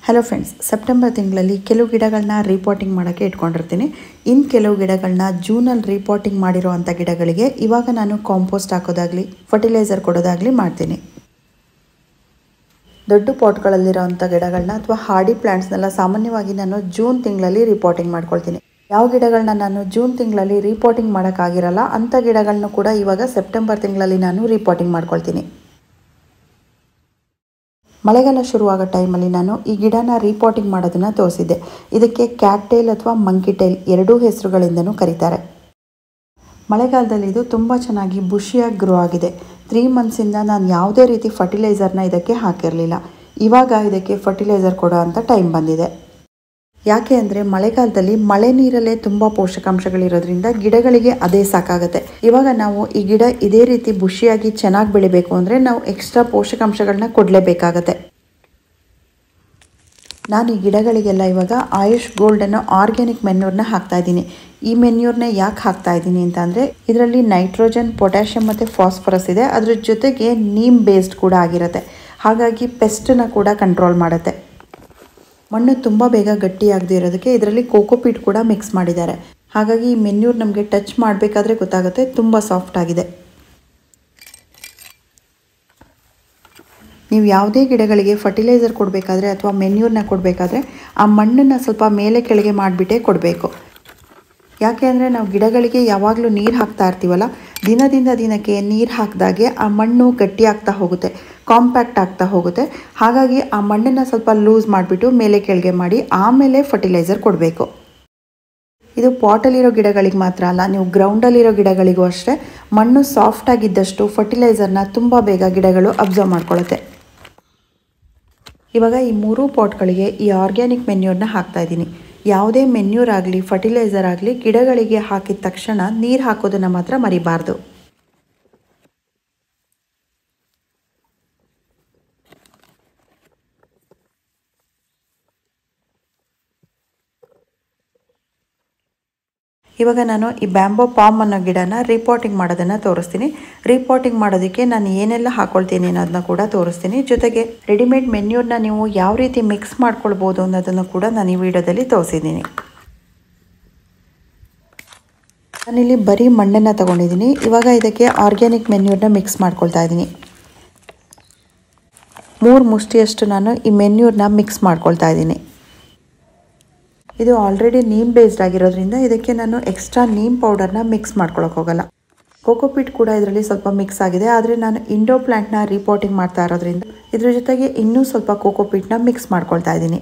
Hello friends, September ತಿಂಗಳಲ್ಲಿ ಕೆಲವು ಗಿಡಗಳನ್ನ ರೀಪಾಟಿಂಗ್ ಮಾಡೋಕ್ಕೆ ಇಟ್ಕೊಂಡಿರ್ತೀನಿ. ಇನ್ನು ಕೆಲವು ಗಿಡಗಳನ್ನ ಜೂನಲ್ಲಿ ರೀಪಾಟಿಂಗ್ ಮಾಡಿರೋ ಅಂಥ ಗಿಡಗಳಿಗೆ ಇವಾಗ ನಾನು ಕಾಂಪೋಸ್ಟ್ ಹಾಕೋದಾಗಲಿ ಫರ್ಟಿಲೈಸರ್ ಕೊಡೋದಾಗಲಿ ಮಾಡ್ತೀನಿ. ದೊಡ್ಡ ಪಾಟ್ಗಳಲ್ಲಿರೋ ಅಂಥ ಗಿಡಗಳನ್ನ ಅಥವಾ ಹಾರ್ಡಿ ಪ್ಲ್ಯಾಂಟ್ಸ್ನೆಲ್ಲ ಸಾಮಾನ್ಯವಾಗಿ ನಾನು ಜೂನ್ ತಿಂಗಳಲ್ಲಿ ರೀಪಾಟಿಂಗ್ ಮಾಡ್ಕೊಳ್ತೀನಿ. ಯಾವ ಗಿಡಗಳನ್ನ ನಾನು ಜೂನ್ ತಿಂಗಳಲ್ಲಿ ರೀಪಾಟಿಂಗ್ ಮಾಡೋಕ್ಕಾಗಿರಲ್ಲ ಅಂಥ ಗಿಡಗಳನ್ನೂ ಕೂಡ ಇವಾಗ ಸೆಪ್ಟೆಂಬರ್ ತಿಂಗಳಲ್ಲಿ ನಾನು ರೀಪಾಟಿಂಗ್ ಮಾಡ್ಕೊಳ್ತೀನಿ. ಮಳೆಗಾಲ ಶುರುವಾಗೋ ಟೈಮಲ್ಲಿ ನಾನು ಈ ಗಿಡನ ರೀಪಾಟಿಂಗ್ ಮಾಡೋದನ್ನು ತೋರಿಸಿದ್ದೆ. ಇದಕ್ಕೆ ಕ್ಯಾಟ್ ಟೈಲ್ ಅಥವಾ ಮಂಕಿ ಟೈಲ್ ಎರಡೂ ಹೆಸರುಗಳಿಂದನೂ ಕರೀತಾರೆ. ಮಳೆಗಾಲದಲ್ಲಿ ಇದು ತುಂಬ ಚೆನ್ನಾಗಿ ಬುಷಿಯಾಗಿ ಗ್ರೋ ಆಗಿದೆ. 3 ಮಂತ್ಸಿಂದ ನಾನು ಯಾವುದೇ ರೀತಿ ಫರ್ಟಿಲೈಸರ್ನ ಇದಕ್ಕೆ ಹಾಕಿರಲಿಲ್ಲ. ಇವಾಗ ಇದಕ್ಕೆ ಫರ್ಟಿಲೈಸರ್ ಕೊಡೋ ಅಂಥ ಟೈಮ್ ಬಂದಿದೆ. ಯಾಕೆ ಅಂದರೆ ಮಳೆಗಾಲದಲ್ಲಿ ಮಳೆ ನೀರಲ್ಲೇ ತುಂಬ ಪೋಷಕಾಂಶಗಳಿರೋದ್ರಿಂದ ಗಿಡಗಳಿಗೆ ಅದೇ ಸಾಕಾಗುತ್ತೆ. ಇವಾಗ ನಾವು ಈ ಗಿಡ ಇದೇ ರೀತಿ ಬುಷಿಯಾಗಿ ಚೆನ್ನಾಗಿ ಬೆಳಿಬೇಕು ಅಂದರೆ ನಾವು ಎಕ್ಸ್ಟ್ರಾ ಪೋಷಕಾಂಶಗಳನ್ನ ಕೊಡಲೇಬೇಕಾಗತ್ತೆ. ನಾನು ಈ ಗಿಡಗಳಿಗೆಲ್ಲ ಇವಾಗ ಆಯುಷ್ ಗೋಲ್ಡ್ ಅನ್ನೋ ಆರ್ಗ್ಯಾನಿಕ್ ಮೆನ್ಯೂರ್ನ ಹಾಕ್ತಾಯಿದ್ದೀನಿ. ಈ ಮೆನ್ಯೂರ್ನ ಯಾಕೆ ಹಾಕ್ತಾಯಿದ್ದೀನಿ ಅಂತ ಅಂದರೆ ಇದರಲ್ಲಿ ನೈಟ್ರೋಜನ್, ಪೊಟ್ಯಾಷಿಯಮ್ ಮತ್ತು ಫಾಸ್ಫರಸ್ ಇದೆ. ಅದ್ರ ಜೊತೆಗೆ ನೀಮ್ ಬೇಸ್ಡ್ ಕೂಡ ಆಗಿರುತ್ತೆ. ಹಾಗಾಗಿ ಪೆಸ್ಟನ್ನ ಕೂಡ ಕಂಟ್ರೋಲ್ ಮಾಡುತ್ತೆ. ಮಣ್ಣು ತುಂಬ ಬೇಗ ಗಟ್ಟಿಯಾಗದೇ ಇರೋದಕ್ಕೆ ಇದರಲ್ಲಿ ಕೋಕೋಪೀಟ್ ಕೂಡ ಮಿಕ್ಸ್ ಮಾಡಿದ್ದಾರೆ. ಹಾಗಾಗಿ ಈ ಮೆನ್ಯೂರ್ ನಮಗೆ ಟಚ್ ಮಾಡಬೇಕಾದ್ರೆ ಗೊತ್ತಾಗುತ್ತೆ ತುಂಬ ಸಾಫ್ಟ್ ಆಗಿದೆ. ನೀವು ಯಾವುದೇ ಗಿಡಗಳಿಗೆ ಫರ್ಟಿಲೈಸರ್ ಕೊಡಬೇಕಾದ್ರೆ ಅಥವಾ ಮೆನ್ಯೂರ್ನ ಕೊಡಬೇಕಾದ್ರೆ ಆ ಮಣ್ಣನ್ನು ಸ್ವಲ್ಪ ಮೇಲೆ ಕೆಳಗೆ ಮಾಡಿಬಿಟ್ಟೇ ಕೊಡಬೇಕು. ಯಾಕೆ ಅಂದರೆ ನಾವು ಗಿಡಗಳಿಗೆ ಯಾವಾಗಲೂ ನೀರು ಹಾಕ್ತಾ ಇರ್ತೀವಲ್ಲ, ದಿನದಿಂದ ದಿನಕ್ಕೆ ನೀರು ಹಾಕಿದಾಗೆ ಆ ಮಣ್ಣು ಗಟ್ಟಿ ಆಗ್ತಾ ಹೋಗುತ್ತೆ, ಕಾಂಪ್ಯಾಕ್ಟ್ ಆಗ್ತಾ ಹೋಗುತ್ತೆ. ಹಾಗಾಗಿ ಆ ಮಣ್ಣನ್ನು ಸ್ವಲ್ಪ ಲೂಸ್ ಮಾಡಿಬಿಟ್ಟು ಮೇಲೆ ಕೆಳಗೆ ಮಾಡಿ ಆಮೇಲೆ ಫರ್ಟಿಲೈಸರ್ ಕೊಡಬೇಕು. ಇದು ಪಾಟಲ್ಲಿರೋ ಗಿಡಗಳಿಗೆ ಮಾತ್ರ ಅಲ್ಲ, ನೀವು ಗ್ರೌಂಡಲ್ಲಿರೋ ಗಿಡಗಳಿಗೂ ಅಷ್ಟೇ. ಮಣ್ಣು ಸಾಫ್ಟ್ ಆಗಿದ್ದಷ್ಟು ಫರ್ಟಿಲೈಸರ್ನ ತುಂಬ ಬೇಗ ಗಿಡಗಳು ಅಬ್ಸರ್ವ್ ಮಾಡ್ಕೊಳ್ಳುತ್ತೆ. ಇವಾಗ ಈ 3 ಪಾಟ್ಗಳಿಗೆ ಈ ಆರ್ಗ್ಯಾನಿಕ್ ಮೆನ್ಯೂರ್ನ ಹಾಕ್ತಾಯಿದ್ದೀನಿ. ಯಾವುದೇ ಮೆನ್ಯೂರ್ ಆಗಲಿ ಫರ್ಟಿಲೈಸರ್ ಆಗಲಿ ಗಿಡಗಳಿಗೆ ಹಾಕಿದ ತಕ್ಷಣ ನೀರು ಹಾಕೋದನ್ನು ಮಾತ್ರ ಮರಿಬಾರ್ದು. ಇವಾಗ ನಾನು ಈ ಬ್ಯಾಂಬೋ ಪಾಮ್ ಅನ್ನೋ ಗಿಡನ ರೀಪಾಟಿಂಗ್ ಮಾಡೋದನ್ನು ತೋರಿಸ್ತೀನಿ. ರೀಪಾಟಿಂಗ್ ಮಾಡೋದಕ್ಕೆ ನಾನು ಏನೆಲ್ಲ ಹಾಕ್ಕೊಳ್ತೀನಿ ಅನ್ನೋದನ್ನ ಕೂಡ ತೋರಿಸ್ತೀನಿ. ಜೊತೆಗೆ ರೆಡಿಮೇಡ್ ಮೆನ್ಯೂರ್ನ ನೀವು ಯಾವ ರೀತಿ ಮಿಕ್ಸ್ ಮಾಡ್ಕೊಳ್ಬೋದು ಅನ್ನೋದನ್ನು ಕೂಡ ನಾನು ಈ ವಿಡಿಯೋದಲ್ಲಿ ತೋರಿಸಿದ್ದೀನಿ. ನಾನಿಲ್ಲಿ ಬರೀ ಮಣ್ಣನ್ನು ತೊಗೊಂಡಿದ್ದೀನಿ. ಇವಾಗ ಇದಕ್ಕೆ ಆರ್ಗ್ಯಾನಿಕ್ ಮೆನ್ಯೂರ್ನ ಮಿಕ್ಸ್ ಮಾಡ್ಕೊಳ್ತಾ ಇದ್ದೀನಿ. 3 ಮುಷ್ಟಿಯಷ್ಟು ನಾನು ಈ ಮೆನ್ಯೂರ್ನ ಮಿಕ್ಸ್ ಮಾಡ್ಕೊಳ್ತಾ ಇದ್ದೀನಿ. ಇದು ಆಲ್ರೆಡಿ ನೀಮ್ ಬೇಸ್ಡ್ ಆಗಿರೋದ್ರಿಂದ ಇದಕ್ಕೆ ನಾನು ಎಕ್ಸ್ಟ್ರಾ ನೀಮ್ ಪೌಡರ್ನ ಮಿಕ್ಸ್ ಮಾಡ್ಕೊಳಕ್ಕೆ ಹೋಗಲ್ಲ. ಕೋಕೋಪೀಟ್ ಕೂಡ ಇದರಲ್ಲಿ ಸ್ವಲ್ಪ ಮಿಕ್ಸ್ ಆಗಿದೆ. ಆದರೆ ನಾನು ಇಂಡೋ ಪ್ಲ್ಯಾಂಟ್ನ ರೀಪಾಟಿಂಗ್ ಮಾಡ್ತಾ ಇರೋದ್ರಿಂದ ಇದ್ರ ಜೊತೆಗೆ ಇನ್ನೂ ಸ್ವಲ್ಪ ಕೋಕೋಪೀಟ್ನ ಮಿಕ್ಸ್ ಮಾಡ್ಕೊಳ್ತಾ ಇದ್ದೀನಿ.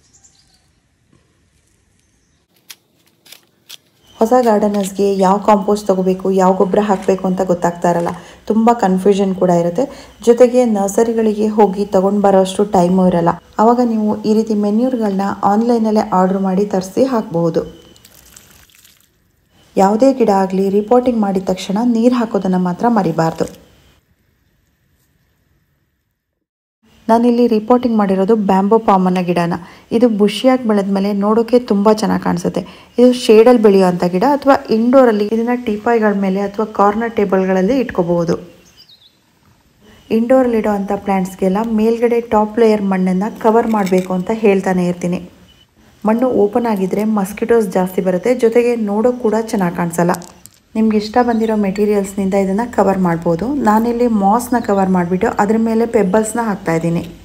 ಹೊಸ ಗಾರ್ಡನರ್ಸ್ಗೆ ಯಾವ ಕಾಂಪೋಸ್ಟ್ ತೊಗೋಬೇಕು, ಯಾವ ಗೊಬ್ಬರ ಹಾಕಬೇಕು ಅಂತ ಗೊತ್ತಾಗ್ತಾ ಇರಲ್ಲ. ತುಂಬ ಕನ್ಫ್ಯೂಷನ್ ಕೂಡ ಇರುತ್ತೆ. ಜೊತೆಗೆ ನರ್ಸರಿಗಳಿಗೆ ಹೋಗಿ ತೊಗೊಂಡು ಬರೋಷ್ಟು ಟೈಮು ಇರಲ್ಲ. ಆವಾಗ ನೀವು ಈ ರೀತಿ ಮೆನ್ಯೂರ್ಗಳನ್ನ ಆನ್ಲೈನಲ್ಲೇ ಆರ್ಡ್ರ್ ಮಾಡಿ ತರಿಸಿ ಹಾಕಬಹುದು. ಯಾವುದೇ ಗಿಡ ಆಗಲಿ ರೀಪಾಟಿಂಗ್ ಮಾಡಿದ ತಕ್ಷಣ ನೀರು ಹಾಕೋದನ್ನು ಮಾತ್ರ ಮರಿಬಾರ್ದು. ನಾನಿಲ್ಲಿ ರೀಪಾಟಿಂಗ್ ಮಾಡಿರೋದು ಬ್ಯಾಂಬೋ ಪಾಮ್ ಅನ್ನೋ ಗಿಡನ. ಇದು ಬುಷಿಯಾಗಿ ಬೆಳೆದ್ಮೇಲೆ ನೋಡೋಕ್ಕೆ ತುಂಬ ಚೆನ್ನಾಗಿ ಕಾಣಿಸುತ್ತೆ. ಇದು ಶೇಡಲ್ಲಿ ಬೆಳೆಯೋ ಅಂಥ ಗಿಡ ಅಥವಾ ಇಂಡೋರಲ್ಲಿ ಇದನ್ನು ಟೀಪಾಯ್ಗಳ ಮೇಲೆ ಅಥವಾ ಕಾರ್ನರ್ ಟೇಬಲ್ಗಳಲ್ಲಿ ಇಟ್ಕೋಬಹುದು. ಇಂಡೋರಲ್ಲಿಡೋ ಅಂಥ ಪ್ಲ್ಯಾಂಟ್ಸ್ಗೆಲ್ಲ ಮೇಲ್ಗಡೆ ಟಾಪ್ ಲೇಯರ್ ಮಣ್ಣನ್ನು ಕವರ್ ಮಾಡಬೇಕು ಅಂತ ಹೇಳ್ತಾನೆ ಇರ್ತೀನಿ. ಮಣ್ಣು ಓಪನ್ ಆಗಿದ್ದರೆ ಮಸ್ಕಿಟೋಸ್ ಜಾಸ್ತಿ ಬರುತ್ತೆ. ಜೊತೆಗೆ ನೋಡೋಕೆ ಕೂಡ ಚೆನ್ನಾಗಿ ಕಾಣಿಸಲ್ಲ. ನಿಮ್ಗೆ ಇಷ್ಟ ಬಂದಿರೋ ಮೆಟೀರಿಯಲ್ಸ್ನಿಂದ ಇದನ್ನು ಕವರ್ ಮಾಡ್ಬೋದು. ನಾನಿಲ್ಲಿ ಮಾಸ್ನ ಕವರ್ ಮಾಡಿಬಿಟ್ಟು ಅದ್ರ ಮೇಲೆ ಪೆಬ್ಬಲ್ಸ್ನ ಹಾಕ್ತಾಯಿದ್ದೀನಿ.